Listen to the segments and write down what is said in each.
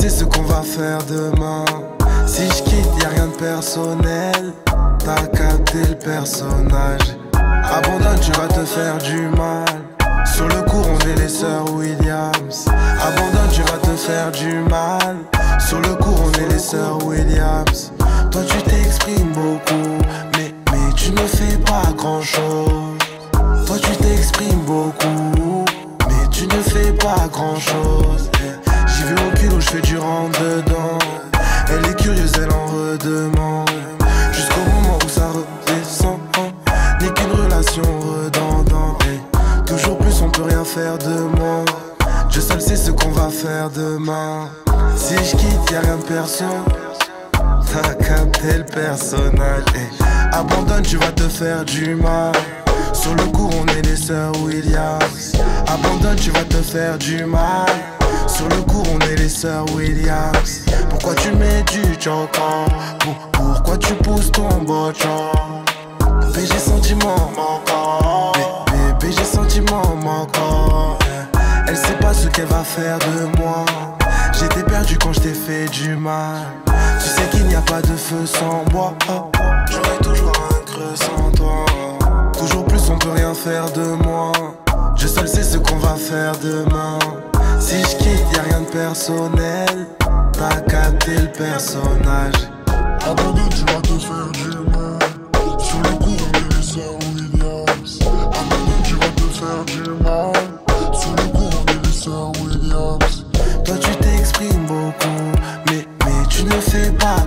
sais ce qu'on va faire demain. Si je quitte, y'a rien de personnel. T'as capté le personnage. Abandonne, tu vas te faire du mal. Sur le coup, on est les sœurs Williams. Abandonne, tu vas te faire du mal. Sur le coup, on est les sœurs Williams. Toi, tu t'exprimes beaucoup, mais tu ne fais pas grand chose. Toi, tu t'exprimes beaucoup, mais tu ne fais pas grand chose. J'y vais au culot, je fais du rentre dedans. Elle est curieuse, elle en redemande. Jusqu'au moment où ça redescend. N'est qu'une relation redondante. Toujours plus, on peut rien faire de moi. Dieu seul sait ce qu'on va faire demain. Si je quitte, y'a rien de perso. T'as capté le personnage. Abandonne, tu vas te faire du mal. Sur le coup, on est les sœurs Williams. Abandonne, tu vas te faire du mal. Sur le coup, on est les sœurs Williams. Pourquoi tu mets du chocolat? Pourquoi tu pousses ton botchon? Bébé, j'ai sentiment manquant. Bébé, j'ai sentiment manquant. Elle sait pas ce qu'elle va faire de moi. J'étais perdu quand je t'ai fait du mal. Tu sais qu'il n'y a pas de feu sans bois. J'aurai toujours un creux sans toi. Toujours plus, on peut rien faire de moi. Dieu seul sait ce qu'on va faire demain. Si je quitte, y'a rien de personnel. T'as capté le personnage. Abandonne, tu vas te faire du mal. Sur le coup, on est les sœurs Williams. Abandonne, tu vas te faire du mal. Sur le coup, on est les sœurs Williams. Toi, tu t'exprimes beaucoup, mais tu ne fais pas.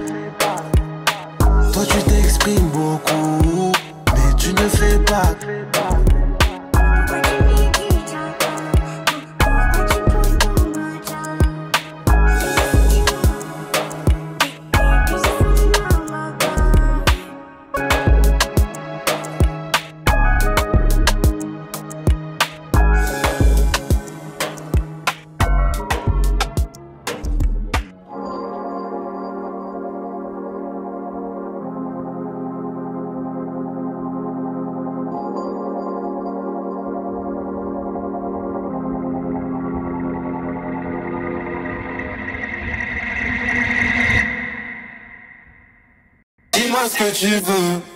Toi, tu t'exprimes beaucoup, mais tu ne fais pas. Dis-moi ce que tu veux,